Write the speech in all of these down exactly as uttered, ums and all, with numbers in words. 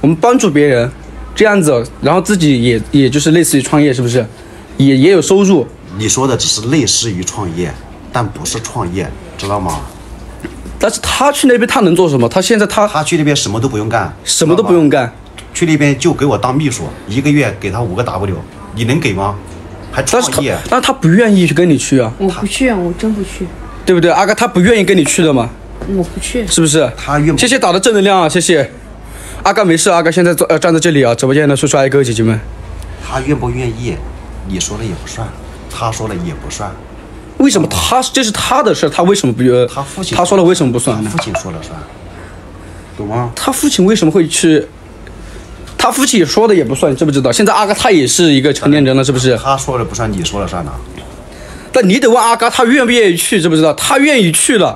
我们帮助别人，这样子，然后自己也也就是类似于创业，是不是？也也有收入。 你说的只是类似于创业，但不是创业，知道吗？ 但是他去那边他能做什么？他现在他他去那边什么都不用干， 什么都不用干， 去那边就给我当秘书，一个月给他五个 W， 你能给吗？还创业？ 但是他不愿意去跟你去啊。 我不去，我真不去。 对不对，阿哥他不愿意跟你去的嘛？ 我不去， 是不是？ 他愿。 谢谢打的正能量啊，谢谢。阿哥没事，阿哥现在坐呃站在这里啊，直播间的叔叔阿姨哥哥姐姐们。 他愿不愿意，你说了也不算，他说了也不算。 为什么他这是他的事，他为什么不呃？ 他父亲他说了为什么不算呢？ 父亲说了算，懂吗？ 他父亲为什么会去？他父亲也说的也不算，知不知道？现在阿哥他也是一个成年人了，是不是？ 他说了不算，你说了算呢。 但你得问阿哥，他愿不愿意去，知不知道？他愿意去了，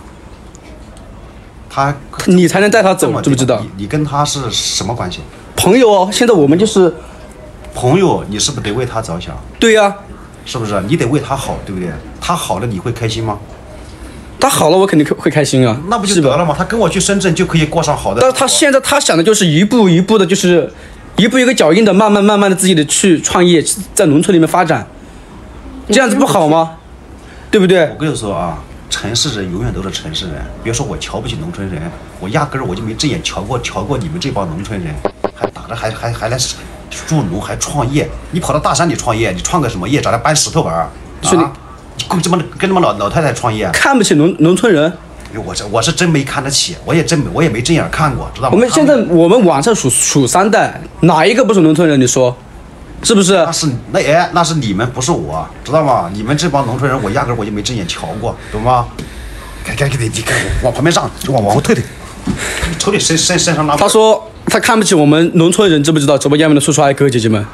他你才能带他走，知不知道？ 你你跟他是什么关系？ 朋友哦，现在我们就是朋友，你是不是得为他着想？ 对呀、啊， 是不是？你得为他好，对不对？他好了，你会开心吗？ 他好了，我肯定会开心啊。 那不就得了吗？他跟我去深圳就可以过上好的。 但是他现在他想的就是一步一步的，就是一步一个脚印的，慢慢慢慢的自己的去创业，在农村里面发展。这样子不好吗？对不对？ 我跟你说啊，城市人永远都是城市人。别说我瞧不起农村人，我压根儿我就没正眼瞧过瞧过你们这帮农村人，还打着还还还来助农还创业。你跑到大山里创业，你创个什么业？找来搬石头玩儿？ 是你跟这么跟这么老老太太创业？ 看不起农农村人。 我这我是真没看得起，我也真我也没正眼看过，知道吗？ 我们现在我们网上数数三代，哪一个不是农村人？你说？是不是？ 那是那哎，那是你们，不是我，知道吗？你们这帮农村人，我压根我就没正眼瞧过，懂吗？赶赶紧你看往旁边上，往往后退退，瞅你身身身上那。 他说他看不起我们农村人，知不知道？直播间里面的叔叔阿姨哥哥姐姐们，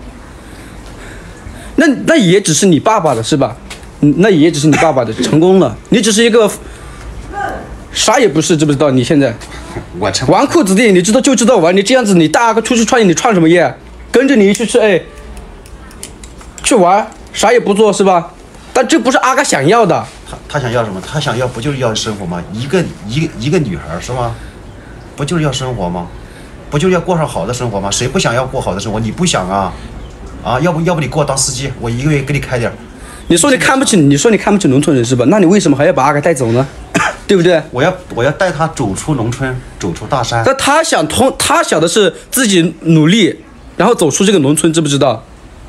那那也只是你爸爸的是吧？那也只是你爸爸的成功了，你只是一个啥也不是，知不知道？你现在我成纨绔子弟，你知道就知道玩，你这样子，你大哥出去创业，你创什么业？跟着你去吃，哎，去玩，啥也不做是吧？但这不是阿哥想要的。 他他想要什么？他想要不就是要生活吗？一个一个一个女孩是吗？不就是要生活吗？不就是要过上好的生活吗？谁不想要过好的生活？你不想啊？啊，要不要不你给我当司机，我一个月给你开点。 你说你看不起，你说你看不起农村人是吧？那你为什么还要把阿哥带走呢？对不对？ 我要我要带他走出农村，走出大山。 但他想通，他想的是自己努力。然后走出这个农村，知不知道？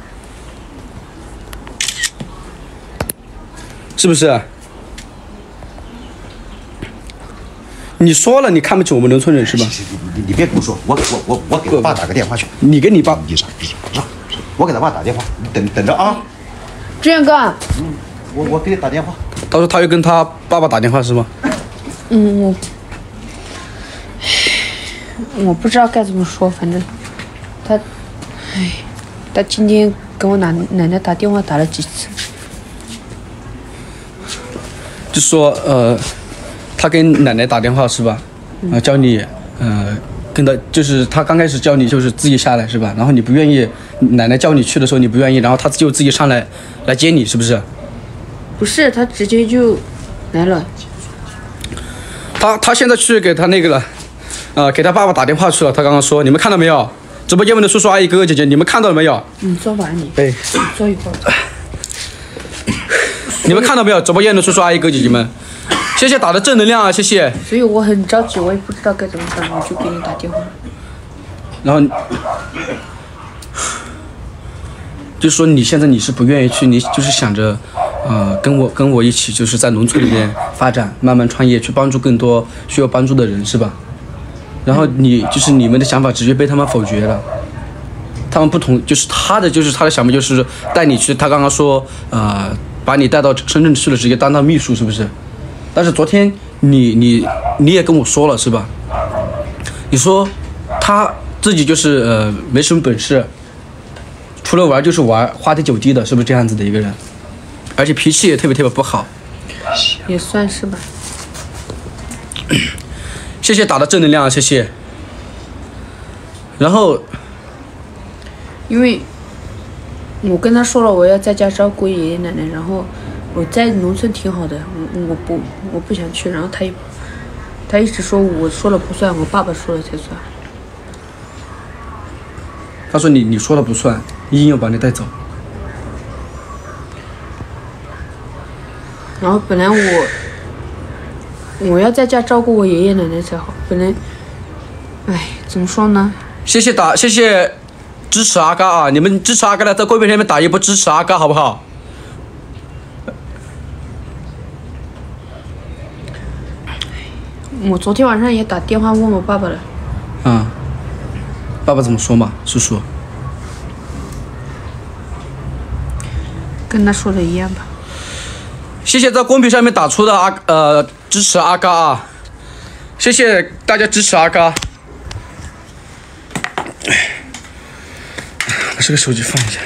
是不是？你说了，你看不起我们农村人是吧？ 你你你别跟我说，我我我我给我爸打个电话去。 你给你爸， 你让让，我给他爸打电话，你等等着啊。 志远哥， 嗯，我我给你打电话。 他说他又跟他爸爸打电话是吗？ 嗯，我我不知道该怎么说，反正他。唉，他今天跟我奶奶奶打电话打了几次， 就说呃，他跟奶奶打电话是吧？啊、呃，教你呃，跟他就是他刚开始教你就是自己下来是吧？然后你不愿意，奶奶叫你去的时候你不愿意，然后他就自己上来来接你，是不是？ 不是，他直接就来了。 他他现在去给他那个了，呃，给他爸爸打电话去了。他刚刚说，你们看到没有？直播间里的叔叔阿姨哥哥姐姐，你们看到了没有？ 你坐吧你。 对。 坐一会儿。 你们看到没有？直播间的叔叔阿姨哥哥姐姐们，谢谢打的正能量啊，谢谢。 所以我很着急，我也不知道该怎么办，我就给你打电话。 然后就说你现在你是不愿意去，你就是想着，呃，跟我跟我一起，就是在农村里面发展，慢慢创业，去帮助更多需要帮助的人，是吧？然后你就是你们的想法直接被他们否决了，他们不同，就是他的就是他的想法就是带你去，他刚刚说呃把你带到深圳去了，直接当到秘书是不是？但是昨天你你你也跟我说了是吧？你说他自己就是呃没什么本事，除了玩就是玩，花天酒地的，是不是这样子的一个人？而且脾气也特别特别不好， 也算是吧。 谢谢打的正能量，谢谢。然后， 因为我跟他说了，我要在家照顾爷爷奶奶，然后我在农村挺好的，我我不我不想去，然后他也他一直说我说了不算，我爸爸说了才算。 他说你你说了不算，硬要把你带走。 然后本来我我要在家照顾我爷爷奶奶才好，本来，哎，怎么说呢？ 谢谢打，谢谢支持阿嘎啊！你们支持阿嘎的，在公屏上面打一波支持阿嘎，好不好？ 我昨天晚上也打电话问我爸爸了。 嗯，爸爸怎么说嘛，叔叔？ 跟他说的一样吧。 谢谢在公屏上面打出的阿呃支持阿嘎啊！谢谢大家支持阿嘎。把这个手机放一下。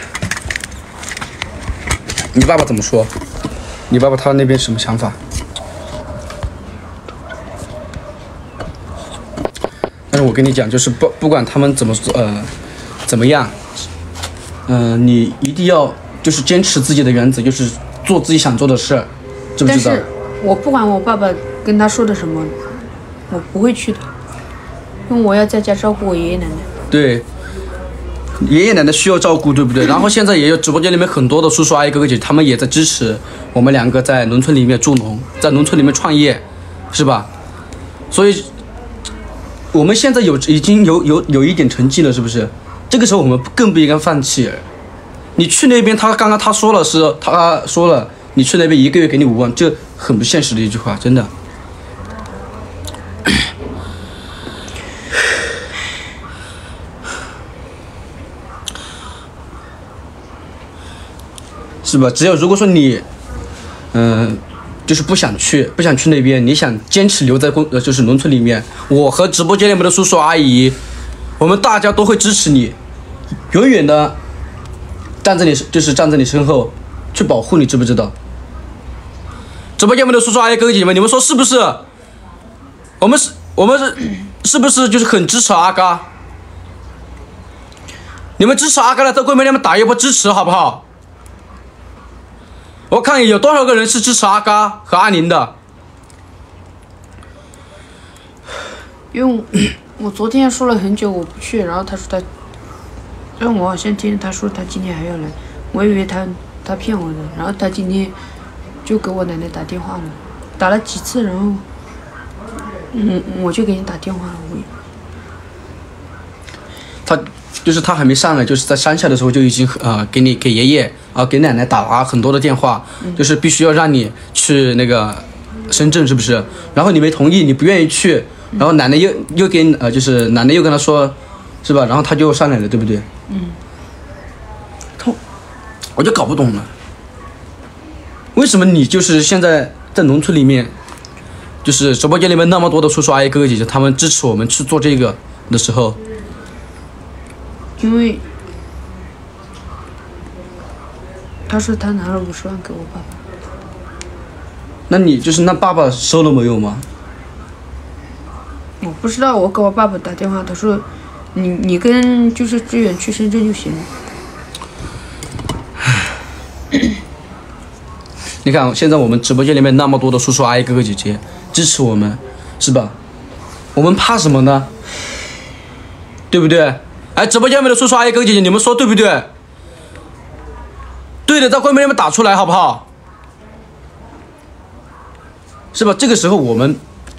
你爸爸怎么说？你爸爸他那边什么想法？但是我跟你讲，就是不不管他们怎么呃怎么样，嗯、呃，你一定要就是坚持自己的原则，就是做自己想做的事，知不知道？ 但是我不管我爸爸跟他说的什么，我不会去的，因为我要在家照顾我爷爷奶奶。 对，爷爷奶奶需要照顾，对不对？然后现在也有直播间里面很多的叔叔阿姨哥哥姐姐，他们也在支持我们两个在农村里面助农，在农村里面创业，是吧？所以我们现在有已经有有有一点成绩了，是不是？这个时候我们更不应该放弃。你去那边，他刚刚他说了是，他说了，你去那边一个月给你五万，这很不现实的一句话，真的。是吧？只有如果说你，嗯、呃，就是不想去，不想去那边，你想坚持留在公呃，就是农村里面，我和直播间里面的叔叔阿姨，我们大家都会支持你，永远的站在你就是站在你身后去保护你，知不知道？直播间里面的叔叔阿姨哥哥姐姐们，你们说是不是？我们是，我们是，是不是就是很支持阿嘎？你们支持阿嘎的，在公屏里面打一波支持，好不好？我看有多少个人是支持阿嘎和阿宁的？ 因为我, 我昨天说了很久我不去，然后他说他，但我好像听他说他今天还要来，我以为他他骗我的，然后他今天就给我奶奶打电话了，打了几次，然后嗯我就给你打电话了，我。 他就是他还没上来，就是在山下的时候就已经呃给你给爷爷啊、呃、给奶奶打啊很多的电话，嗯、就是必须要让你去那个深圳，是不是？然后你没同意，你不愿意去，然后奶奶又又给呃就是奶奶又跟他说，是吧？然后他就上来了，对不对？ 嗯。 他我就搞不懂了，为什么你就是现在在农村里面，就是直播间里面那么多的叔叔阿姨哥哥姐姐，他们支持我们去做这个的时候。 因为他说他拿了五十万给我爸爸， 那你就是那爸爸收了没有吗？ 我不知道，我给我爸爸打电话，他说你你跟就是志远去深圳就行了。 你看现在我们直播间里面那么多的叔叔阿姨哥哥姐姐支持我们，是吧？我们怕什么呢？对不对？哎，直播间里面的叔叔阿姨哥哥姐姐，你们说对不对？对的，在公屏里面打出来，好不好？是吧？这个时候我们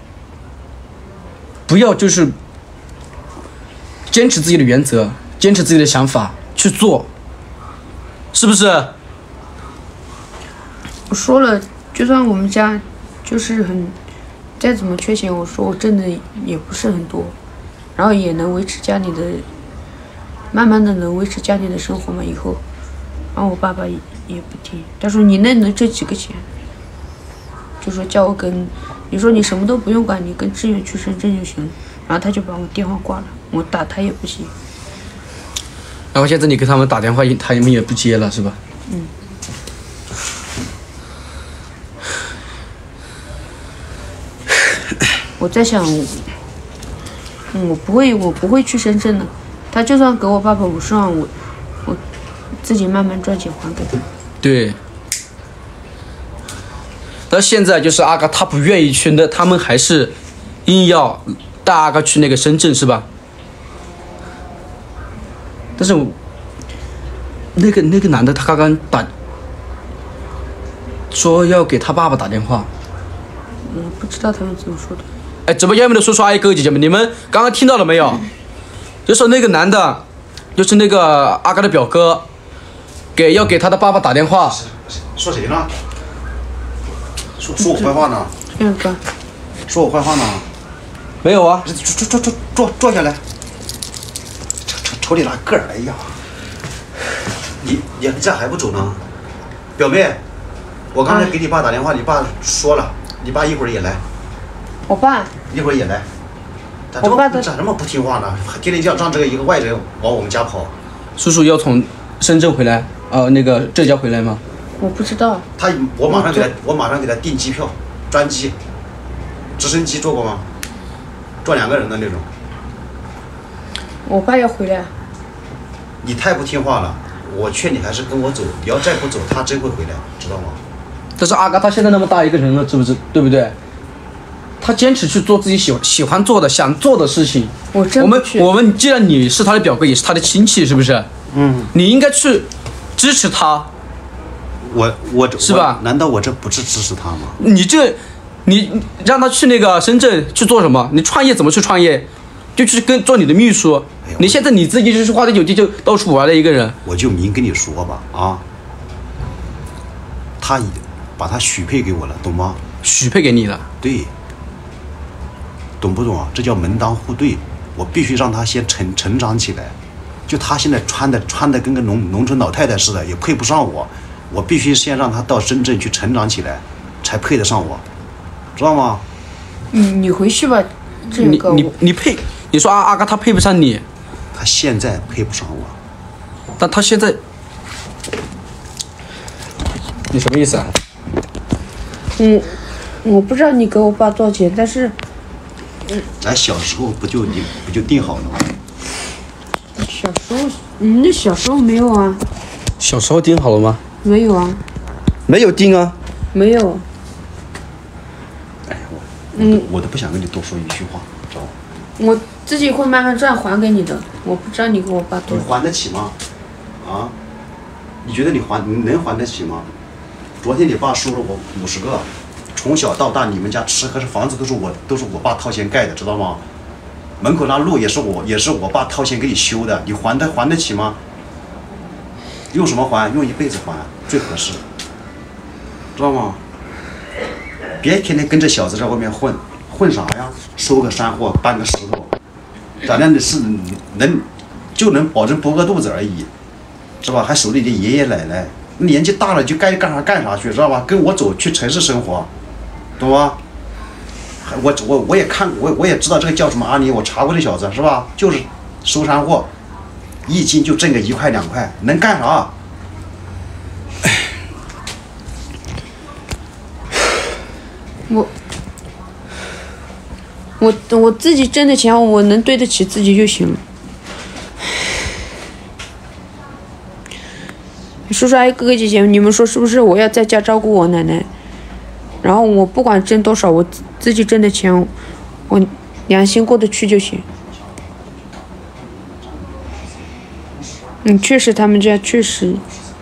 不要就是坚持自己的原则，坚持自己的想法去做，是不是？ 我说了，就算我们家就是很再怎么缺钱，我说我挣的也不是很多，然后也能维持家里的。慢慢的能维持家里的生活嘛，以后，然后我爸爸也也不听，他说你那能挣几个钱？就说叫我跟，你说你什么都不用管，你跟志远去深圳就行了，然后他就把我电话挂了，我打他也不行。 然后现在你给他们打电话，他们也不接了，是吧？ 嗯。我在想，嗯，我不会，我不会去深圳的。他就算给我爸爸五十万，我我自己慢慢赚钱还给他。 对。但现在就是阿嘎他不愿意去，那他们还是硬要带阿嘎去那个深圳，是吧？但但是我那个那个男的他刚刚打说要给他爸爸打电话。 我不知道他们怎么说的。 哎，直播间里面的叔叔阿姨哥哥姐姐们，你们刚刚听到了没有？就是那个男的，就是那个阿嘎的表哥，给要给他的爸爸打电话。 说谁呢？说说我坏话呢？ 这样吧。 说我坏话呢？ 没有啊。 坐坐坐坐坐坐下来。瞅瞅瞅你那个儿，哎呀！你你这还不走呢？表妹，我刚才给你爸打电话，你爸说了，你爸一会儿也来。 我爸一会儿也来。咋这么咋这么不听话呢？天天让让这个一个外人往我们家跑。 叔叔要从深圳回来，呃，那个浙江回来吗？ 我不知道。 他我马上给他我马上给他订机票，专机，直升机坐过吗？坐两个人的那种。 我爸要回来。 你太不听话了，我劝你还是跟我走。你要再不走，他真会回来，知道吗？ 但是阿嘎他现在那么大一个人了，知不知对不对？他坚持去做自己喜喜欢做的、想做的事情。 我真我们不去我们既然你是他的表哥，也是他的亲戚，是不是？ 嗯。 你应该去支持他。 我我是吧？ 难道我这不是支持他吗？ 你这，你让他去那个深圳去做什么？你创业怎么去创业？就去跟做你的秘书。 哎、 你现在你自己就是花天酒地就到处玩的一个人。 我就明跟你说吧，啊，他把他许配给我了，懂吗？ 许配给你的。 对。懂不懂啊？这叫门当户对。我必须让他先成成长起来。就他现在穿的穿的跟个农农村老太太似的，也配不上我。我必须先让他到深圳去成长起来，才配得上我，知道吗？ 你你回去吧，这个你你你配？你说阿阿嘎他配不上你？ 他现在配不上我， 但他现在，你什么意思啊？ 嗯，我不知道你给我爸多少钱，但是， 嗯，咱小时候不就定不就定好了吗？ 小时候，嗯，那小时候没有啊。 小时候定好了吗？ 没有啊。 没有定啊。 没有。 哎，我嗯，我都不想跟你多说一句话，知道吗？ 我自己会慢慢赚还给你的，我不知道你给我爸多少。 你还得起吗？啊？你觉得你还你能还得起吗？昨天你爸收了我五十个，从小到大你们家吃喝是房子都是我都是我爸掏钱盖的，知道吗？门口那路也是我也是我爸掏钱给你修的，你还得还得起吗？用什么还？用一辈子还最合适，知道吗？别天天跟着小子在外面混，混啥呀？收个山货，搬个石头，咱那是能就能保证不饿肚子而已，是吧？还守着你的爷爷奶奶，年纪大了就该干啥干啥去，知道吧？跟我走去城市生活，懂吗？我我我也看我我也知道这个叫什么阿尼，我查过这小子是吧？就是收山货。一斤就挣个一块两块，能干啥？ 我我我自己挣的钱，我能对得起自己就行了。叔叔阿姨哥哥姐姐，你们说是不是？我要在家照顾我奶奶，然后我不管挣多少，我自己挣的钱，我良心过得去就行。嗯，确实，他们家确实。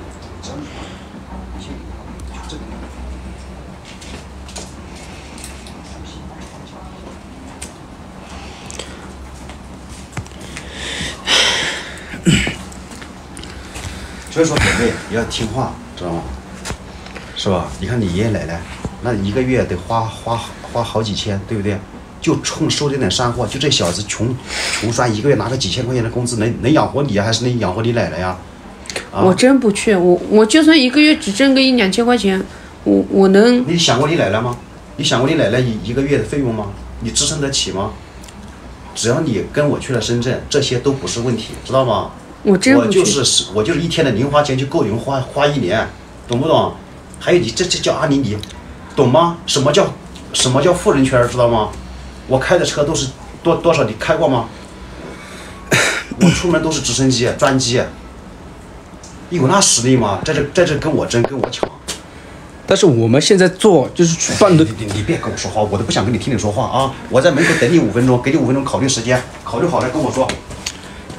所以说，宝贝也要听话，知道吗？是吧？你看你爷爷奶奶，那一个月得花花花好几千，对不对？就冲收这点山货，就这小子穷穷酸，一个月拿个几千块钱的工资，能能养活你还是能养活你奶奶呀？啊、 我真不去，我我就算一个月只挣个一两千块钱，我我能。 你想过你奶奶吗？你想过你奶奶一一个月的费用吗？你支撑得起吗？只要你跟我去了深圳，这些都不是问题，知道吗？ 我真不去。 我就是我就是一天的零花钱就够你们花花一年，懂不懂？还有你这这叫阿尼，你懂吗？什么叫什么叫富人圈，知道吗？我开的车都是多多少？你开过吗？我出门都是直升机、专机，你有那实力吗？在这在这跟我争，跟我抢。 但是我们现在做就是去办的。 你你你别跟我说话，我都不想跟你听你说话啊！我在门口等你五分钟，给你五分钟考虑时间，考虑好了跟我说。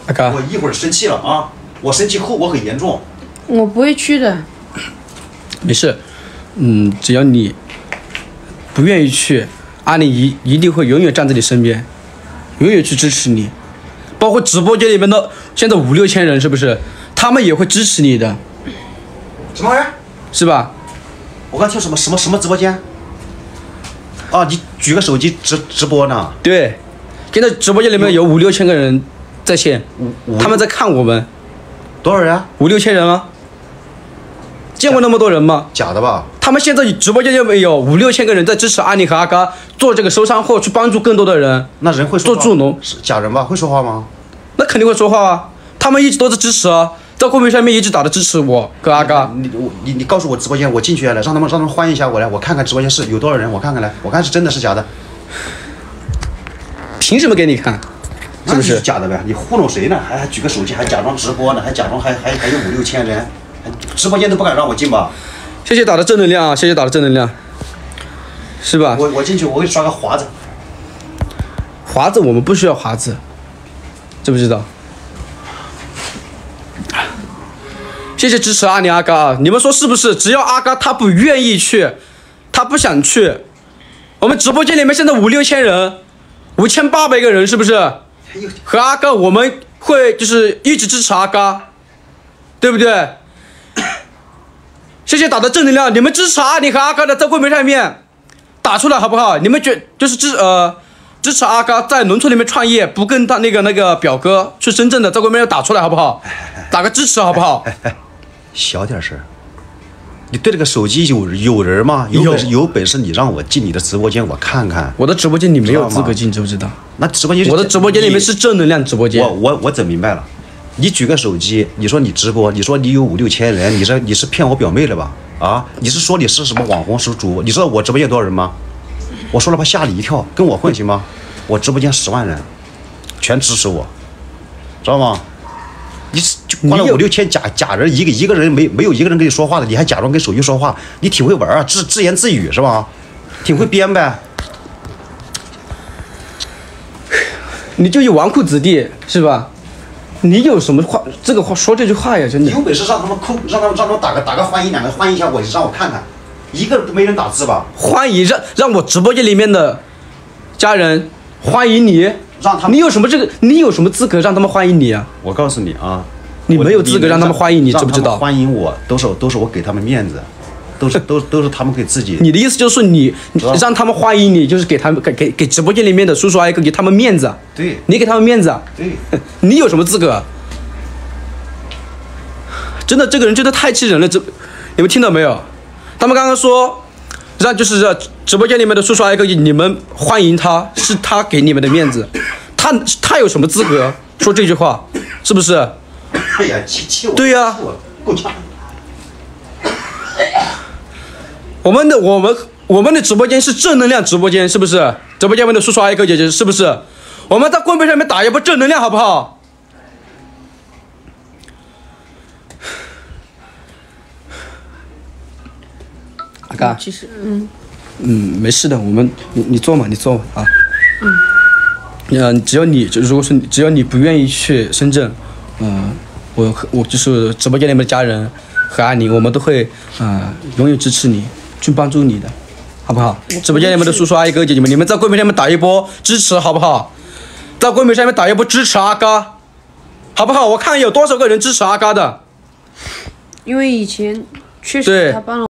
阿嘎我，一会儿生气了啊，我生气后果很严重。 我不会去的。 没事，嗯，只要你不愿意去，阿宁一一定会永远站在你身边，永远去支持你。包括直播间里面的现在五六千人，是不是？他们也会支持你的， 什么玩意儿？ 是吧？ 我刚听什么什么什么直播间？啊，你举个手机直直播呢？ 对，现在直播间里面有五六千个人在线， 五他们在看我们， 多少人？ 五六千人啊，见过那么多人吗？ 假的吧？ 他们现在直播间里面有五六千个人在支持阿宁和阿嘎做这个收山货，去帮助更多的人。 那人会说话做助农是假人吧？会说话吗？ 那肯定会说话啊，他们一直都在支持啊，在公屏上面一直打的支持我和阿嘎。 你我你你告诉我直播间，我进去来，让他们让他们欢迎一下我来，我看看直播间是有多少人，我看看来，我看是真的是假的。 凭什么给你看？是不那是你假的呗？你糊弄谁呢？还还举个手机，还假装直播呢，还假装还还还有五六千人，还直播间都不敢让我进吧？ 谢谢打的正能量啊，谢谢打的正能量，是吧？ 我我进去，我给你刷个华子。 华子我们不需要华子，知不知道？谢谢支持阿宁阿嘎啊！你们说是不是？只要阿嘎他不愿意去，他不想去，我们直播间里面现在五六千人，五千八百个人，是不是？和阿嘎我们会就是一直支持阿嘎，对不对？谢谢打的正能量，你们支持阿宁和阿嘎的在公屏上面打出来好不好？你们觉就是支呃支持阿嘎在农村里面创业，不跟他那个那个表哥去深圳的，在公屏上打出来好不好？打个支持好不好？ 小点声，你对这个手机有有人吗？有本事有本事你让我进你的直播间，我看看。 我的直播间你没有资格进，知不知道？ 那直播间我的直播间里面是正能量直播间。 我我我整明白了。你举个手机，你说你直播，你说你有五六千人，你这你是骗我表妹了吧？啊，你是说你是什么网红是主播？你知道我直播间多少人吗？我说了吧，吓你一跳，跟我混行吗？我直播间十万人，全支持我，知道吗？你就花了五六千假假人，一个一个人没没有一个人跟你说话的，你还假装跟手机说话，你挺会玩啊，自自言自语是吧？挺会编呗。 你就有纨绔子弟是吧？你有什么话？这个话说这句话呀，真的。 有本事让他们扣，让他们让他们打个打个欢迎，两个欢迎一下我，让我看看，一个没人打字吧？ 欢迎让让我直播间里面的家人欢迎你， 让他们你有什么这个？你有什么资格让他们欢迎你啊？ 我告诉你啊， 你没有资格让他们欢迎你，知不知道？ 欢迎我都是都是我给他们面子，都是都都是他们给自己。 你的意思就是你让他们欢迎你，就是给他们给给给直播间里面的叔叔阿姨给他们面子。 对， 你给他们面子。 对， 你有什么资格？真的，这个人真的太气人了！这你们听到没有？他们刚刚说让就是让直播间里面的叔叔阿姨你们欢迎他，是他给你们的面子。他他有什么资格说这句话？是不是？ 哎呀，气气我！ 对呀、啊， 够呛。 我们的我们我们的直播间是正能量直播间，是不是？直播间里面的叔叔阿姨哥姐姐是不是？我们在公屏上面打一波正能量，好不好？阿嘎， 其实，嗯嗯，没事的，我们你你坐嘛，你坐嘛啊。嗯。呃，只要你就如果说只要你不愿意去深圳，嗯、呃，我和我就是直播间里面的家人和阿宁，我们都会啊、呃、永远支持你，去帮助你的，好不好？直播间里面的叔叔阿姨哥姐姐们，你们在公屏上面打一波支持，好不好？在公屏上面打一波支持阿嘎，好不好？我看有多少个人支持阿嘎的。 因为以前确对实他帮了。